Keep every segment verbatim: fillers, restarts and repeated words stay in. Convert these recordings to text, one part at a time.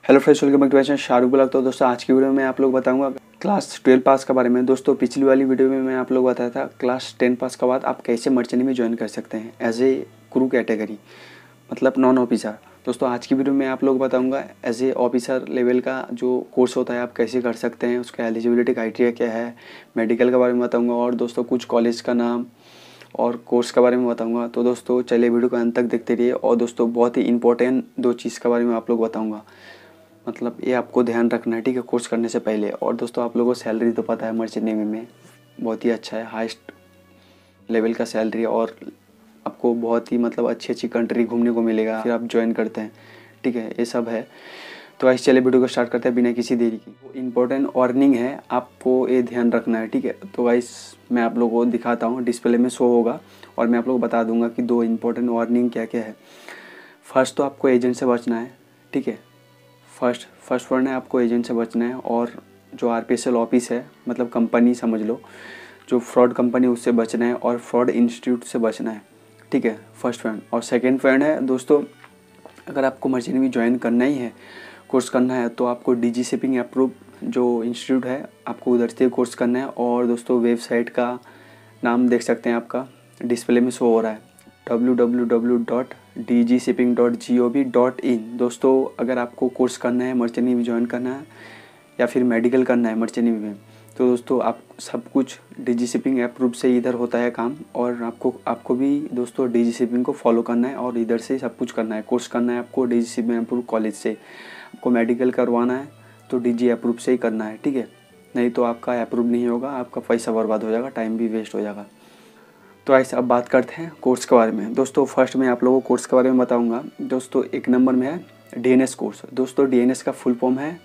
Hello friends, welcome back to my channel Shahrukh blog. तो दोस्तों आज की वीडियो में आप लोग बताऊंगा क्लास ट्वेल्व पास के बारे में। दोस्तों पिछली वाली वीडियो में मैं आप लोग बताया था क्लास टेन पास के बाद आप कैसे मर्चेंट में ज्वाइन कर सकते हैं एज ए क्रू कैटेगरी, मतलब नॉन ऑफिसर। दोस्तों आज की वीडियो में आप लोग बताऊंगा एज ए ऑफिसर लेवल का जो कोर्स होता है आप कैसे कर सकते हैं, उसका एलिजिबिलिटी क्राइटेरिया क्या है, मेडिकल के बारे में बताऊँगा और दोस्तों कुछ कॉलेज का नाम और कोर्स के बारे में बताऊंगा। तो दोस्तों चलिए वीडियो को अंत तक देखते रहिए। और दोस्तों बहुत ही इंपॉर्टेंट दो चीज़ के बारे में आप लोग बताऊंगा, मतलब ये आपको ध्यान रखना है, ठीक है, कोर्स करने से पहले। और दोस्तों आप लोगों को सैलरी तो पता है मर्चेंट नेवी में बहुत ही अच्छा है, हाईएस्ट लेवल का सैलरी, और आपको बहुत ही मतलब अच्छी अच्छी कंट्री घूमने को मिलेगा फिर आप ज्वाइन करते हैं, ठीक है, ये सब है। तो ऐसे चलिए वीडियो को स्टार्ट करते हैं बिना किसी देरी की। इंपॉर्टेंट अर्निंग है, आपको ये ध्यान रखना है, ठीक है। तो गाइस मैं आप लोगों को दिखाता हूँ, डिस्प्ले में शो होगा और मैं आप लोगों को बता दूंगा कि दो इंपॉर्टेंट अर्निंग क्या क्या है। फर्स्ट तो आपको एजेंट से बचना है, ठीक है। फर्स्ट फर्स्ट पॉइंट है आपको एजेंट से बचना है, और जो आरपीएसएल ऑफिस है मतलब कंपनी समझ लो, जो फ्रॉड कंपनी उससे बचना है और फ्रॉड इंस्टीट्यूट से बचना है, ठीक है, फर्स्ट पॉइंट। और सेकंड पॉइंट है दोस्तों, अगर आपको मर्चेंट नेवी ज्वाइन करना ही है, कोर्स करना है, तो आपको डीजी शिपिंग अप्रूव जो इंस्टीट्यूट है आपको उधर से कोर्स करना है। और दोस्तों वेबसाइट का नाम देख सकते हैं, आपका डिस्प्ले में शो हो रहा है W W W dot D G shipping dot G O V dot in. दोस्तों अगर आपको कोर्स करना है, मर्चेंट नेवी ज्वाइन करना है या फिर मेडिकल करना है मर्चेंट नेवी में, तो दोस्तों आप सब कुछ डीजी शिपिंग अप्रूव से इधर होता है काम। और आपको आपको भी दोस्तों डीजी शिपिंग को फॉलो करना है और इधर से सब कुछ करना है। कोर्स करना है आपको डीजी शिपिंग अप्रूव कॉलेज से, आपको मेडिकल करवाना है तो डीजी अप्रूव से ही करना है, ठीक है, नहीं तो आपका अप्रूव नहीं होगा, आपका पैसा बर्बाद हो जाएगा, टाइम भी वेस्ट हो जाएगा। तो ऐसे अब बात करते हैं कोर्स के बारे में। दोस्तों फर्स्ट मैं आप लोगों को कोर्स के बारे में बताऊंगा। दोस्तों एक नंबर में है डीएनएस कोर्स। दोस्तों डीएनएस का फुल फॉर्म है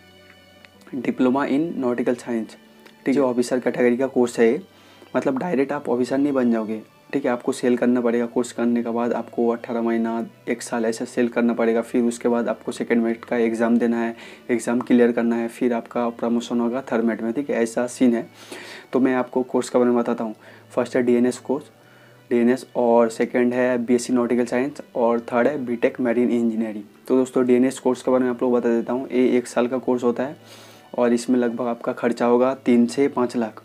डिप्लोमा इन नॉटिकल साइंस, ठीक है, ऑफिसर कैटेगरी का कोर्स है। मतलब डायरेक्ट आप ऑफिसर नहीं बन जाओगे, ठीक है, आपको सेल करना पड़ेगा। कोर्स करने के बाद आपको अट्ठारह महीना एक साल ऐसे सेल करना पड़ेगा, फिर उसके बाद आपको सेकेंड मेट का एग्ज़ाम देना है, एग्ज़ाम क्लियर करना है, फिर आपका प्रमोशन होगा थर्ड मेट में, ठीक है, ऐसा सीन है। तो मैं आपको कोर्स के बारे में बताता हूँ। फर्स्ट है डीएनएस कोर्स, डीएनएस, और सेकंड है बीएससी नॉटिकल साइंस, और थर्ड है बीटेक मैरीन इंजीनियरिंग। तो दोस्तों डीएनएस कोर्स के बारे में आप लोग बता देता हूँ। ये एक साल का कोर्स होता है और इसमें लगभग आपका खर्चा होगा तीन से पाँच लाख,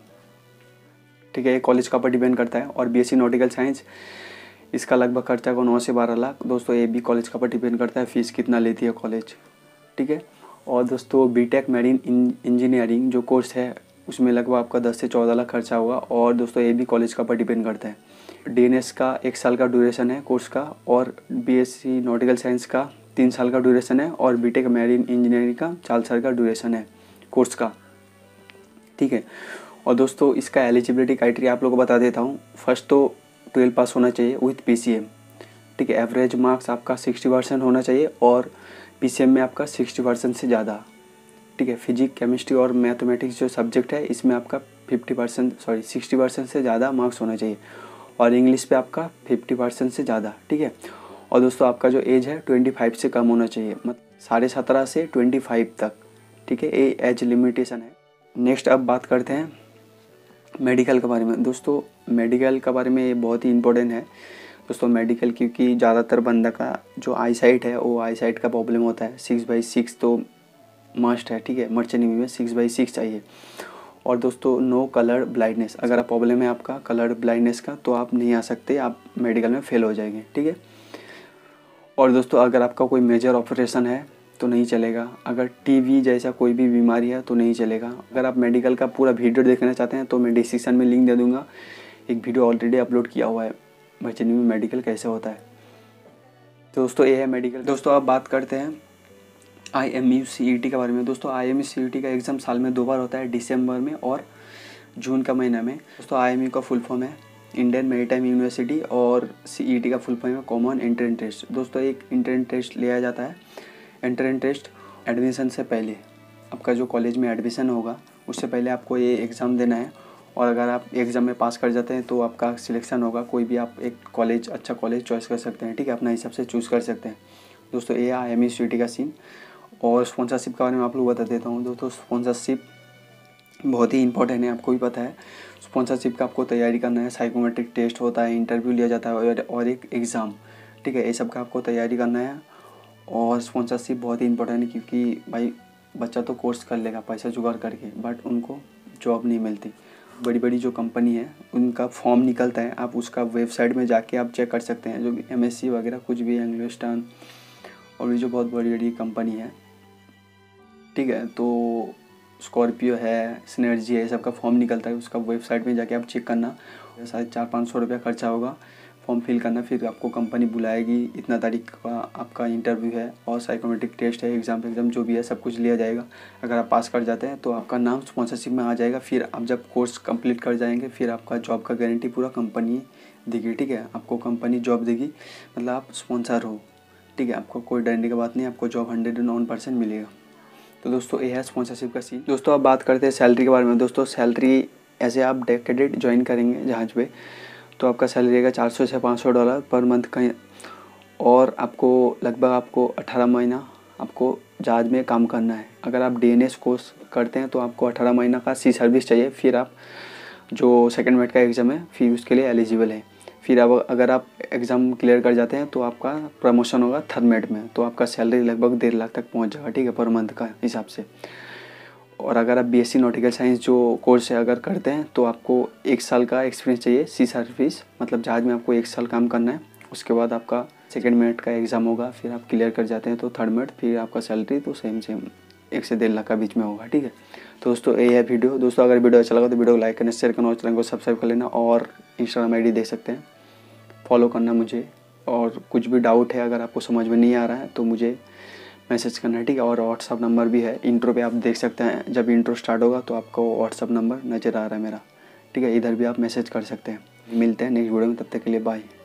ठीक है, ये कॉलेज का पर डिपेंड करता है। और बीएससी नॉटिकल साइंस इसका लगभग खर्चा होगा नौ से बारह लाख। दोस्तों ये भी कॉलेज का पर डिपेंड करता है फीस कितना लेती है कॉलेज, ठीक है। और दोस्तों बीटेक मैरीन इंजीनियरिंग जो कोर्स है उसमें लगभग आपका दस से चौदह लाख खर्चा होगा, और दोस्तों ये भी कॉलेज का पर डिपेंड करता है। डीएनएस का एक साल का ड्यूरेशन है कोर्स का, और बीएससी नॉटिकल साइंस का तीन साल का ड्यूरेशन है, और बीटेक मैरीन इंजीनियरिंग का चार साल का ड्यूरेशन है कोर्स का, ठीक है। और दोस्तों इसका एलिजिबिलिटी क्राइटेरिया आप लोगों को बता देता हूँ। फर्स्ट तो ट्वेल्व पास होना चाहिए विथ पीसीएम, ठीक है, एवरेज मार्क्स आपका सिक्सटी परसेंट होना चाहिए, और पीसीएम में आपका सिक्सटी परसेंट से ज़्यादा, ठीक है। फिजिक्स केमिस्ट्री और मैथमेटिक्स जो सब्जेक्ट है इसमें आपका fifty percent sorry sixty percent से ज़्यादा मार्क्स होना चाहिए, और इंग्लिश पे आपका फिफ्टी परसेंट से ज़्यादा, ठीक है। और दोस्तों आपका जो एज है ट्वेंटी फाइव से कम होना चाहिए, मतलब साढ़े सत्रह से ट्वेंटी फाइव तक, ठीक है, ये एज लिमिटेशन है। नेक्स्ट अब बात करते हैं मेडिकल के बारे में। दोस्तों मेडिकल के बारे में ये बहुत ही इंपॉर्टेंट है दोस्तों मेडिकल, क्योंकि ज़्यादातर बंदा का जो आई साइट है वो आई साइट का प्रॉब्लम होता है। सिक्स बाई सिक्स तो मस्ट है, ठीक है, मर्चेंट नेवी में सिक्स बाई सिक्स चाहिए। और दोस्तों नो कलर ब्लाइंडनेस, अगर आप प्रॉब्लम है आपका कलर ब्लाइंडनेस का तो आप नहीं आ सकते, आप मेडिकल में फेल हो जाएंगे, ठीक है। और दोस्तों अगर आपका कोई मेजर ऑपरेशन है तो नहीं चलेगा, अगर टीबी जैसा कोई भी बीमारी है तो नहीं चलेगा। अगर आप मेडिकल का पूरा वीडियो देखना चाहते हैं तो मैं डिस्क्रिप्शन में लिंक दे दूँगा, एक वीडियो ऑलरेडी अपलोड किया हुआ है मर्चेंट नेवी में मेडिकल कैसे होता है। तो दोस्तों ये है मेडिकल। दोस्तों अब बात करते हैं I M U C E T के बारे में। दोस्तों I M U C E T का एग्ज़ाम साल में दो बार होता है, दिसंबर में और जून का महीना में। दोस्तों आई एम यू का फुल फॉर्म है इंडियन मैरीटाइम यूनिवर्सिटी, और सी ई टी का फुल फॉर्म है कॉमन एंट्रेंस टेस्ट। दोस्तों एक एंट्रेंस टेस्ट लिया जाता है, एंट्रेंस टेस्ट एडमिशन से पहले, आपका जो कॉलेज में एडमिशन होगा उससे पहले आपको ये एग्ज़ाम देना है, और अगर आप एग्ज़ाम में पास कर जाते हैं तो आपका सिलेक्शन होगा। कोई भी आप एक कॉलेज अच्छा कॉलेज चॉइस कर सकते हैं, ठीक है, अपना हिसाब से चूज़ कर सकते हैं। दोस्तों ये I M U C E T का सीन। और स्पॉन्सरशिप के बारे में आप लोग बता देता हूँ। दोस्तों स्पॉन्सरशिप बहुत ही इंपॉर्टेंट है, आपको भी पता है। स्पॉन्सरशिप का आपको तैयारी करना है, साइकोमेट्रिक टेस्ट होता है, इंटरव्यू लिया जाता है और एक एग्ज़ाम, ठीक है, ये सब का आपको तैयारी करना है। और स्पॉन्सरशिप बहुत ही इंपॉर्टेंट है, क्योंकि भाई बच्चा तो कोर्स कर लेगा पैसा जुगाड़ करके, बट उनको जॉब नहीं मिलती। बड़ी बड़ी जो कंपनी है उनका फॉर्म निकलता है, आप उसका वेबसाइट में जाके आप चेक कर सकते हैं, जो भी एमएससी वगैरह कुछ भी एंग्लो स्टार और भी जो बहुत बड़ी बड़ी कंपनी है, ठीक है। तो स्कॉर्पियो है, सिनर्जी है, सबका फॉर्म निकलता है, उसका वेबसाइट में जाके आप चेक करना। शायद चार पाँच सौ रुपया खर्चा होगा फॉर्म फिल करना, फिर आपको कंपनी बुलाएगी, इतना तारीख का आपका इंटरव्यू है और साइकोमेट्रिक टेस्ट है, एग्ज़ाम एग्ज़ाम जो भी है सब कुछ लिया जाएगा। अगर आप पास कर जाते हैं तो आपका नाम स्पॉन्सरशिप में आ जाएगा। फिर आप जब कोर्स कंप्लीट कर जाएंगे फिर आपका जॉब का गारंटी पूरा कंपनी देगी, ठीक है। आपको कंपनी जॉब देगी, मतलब आप स्पॉन्सर हो, ठीक है। आपको कोई डरने की बात नहीं, आपको job hundred and one percent मिलेगा। तो दोस्तों ये है स्पॉन्सरशिप का सीन। दोस्तों अब बात करते हैं सैलरी के बारे में। दोस्तों सैलरी ऐसे आप कैडेट ज्वाइन करेंगे जहाज पे, तो आपका सैलरी रहेगा चार सौ से पाँच सौ डॉलर पर मंथ का, और आपको लगभग आपको अठारह महीना आपको जहाज में काम करना है। अगर आप डीएनएस कोर्स करते हैं तो आपको अठारह महीना का सी सर्विस चाहिए, फिर आप जो सेकंड मेट का एग्ज़ाम है फिर उसके लिए एलिजिबल है। फिर अब अगर आप एग्ज़ाम क्लियर कर जाते हैं तो आपका प्रमोशन होगा थर्ड मेट में, तो आपका सैलरी लगभग डेढ़ लाख तक पहुंच जाएगा, ठीक है, पर मंथ का हिसाब से। और अगर आप बीएससी नॉटिकल साइंस जो कोर्स है अगर करते हैं तो आपको एक साल का एक्सपीरियंस चाहिए सी सर्विस, मतलब जहाज में आपको एक साल काम करना है। उसके बाद आपका सेकेंड मेट का एग्ज़ाम होगा, फिर आप क्लियर कर जाते हैं तो थर्ड मेट, फिर आपका सैलरी तो सेम सेम एक से डेढ़ लाख का बीच में होगा, ठीक है। तो दोस्तों ये है वीडियो। दोस्तों अगर वीडियो अच्छा लगा तो वीडियो को लाइक करना, शेयर करना और चैनल को सब्सक्राइब कर लेना, और इंस्टाग्राम आई डी देख सकते हैं, फॉलो करना मुझे। और कुछ भी डाउट है अगर आपको समझ में नहीं आ रहा है तो मुझे मैसेज करना है, ठीक है। और व्हाट्सअप नंबर भी है, इंट्रो पे आप देख सकते हैं, जब इंट्रो स्टार्ट होगा तो आपको व्हाट्सअप नंबर नज़र आ रहा है मेरा, ठीक है। इधर भी आप मैसेज कर सकते हैं। मिलते हैं नेक्स्ट वीडियो में, तब तक के लिए बाय।